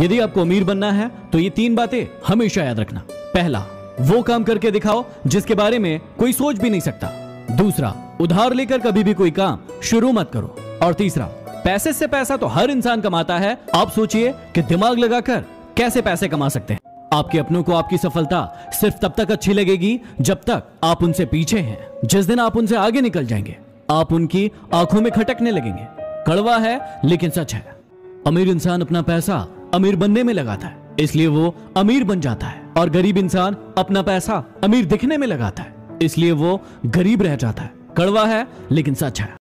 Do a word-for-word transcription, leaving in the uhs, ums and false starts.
यदि आपको अमीर बनना है तो ये तीन बातें हमेशा याद रखना। पहला, वो काम करके दिखाओ जिसके बारे में कोई सोच भी नहीं सकता। दूसरा, उधार लेकर कभी भी कोई काम शुरू मत करो। और तीसरा, पैसे से पैसा तो हर इंसान कमाता है, आप सोचिए कि दिमाग लगाकर कैसे पैसे कमा सकते हैं। आपके अपनों को आपकी सफलता सिर्फ तब तक अच्छी लगेगी जब तक आप उनसे पीछे हैं। जिस दिन आप उनसे आगे निकल जाएंगे, आप उनकी आंखों में खटकने लगेंगे। कड़वा है लेकिन सच है। अमीर इंसान अपना पैसा अमीर बनने में लगाता है, इसलिए वो अमीर बन जाता है। और गरीब इंसान अपना पैसा अमीर दिखने में लगाता है, इसलिए वो गरीब रह जाता है। कड़वा है लेकिन सच है।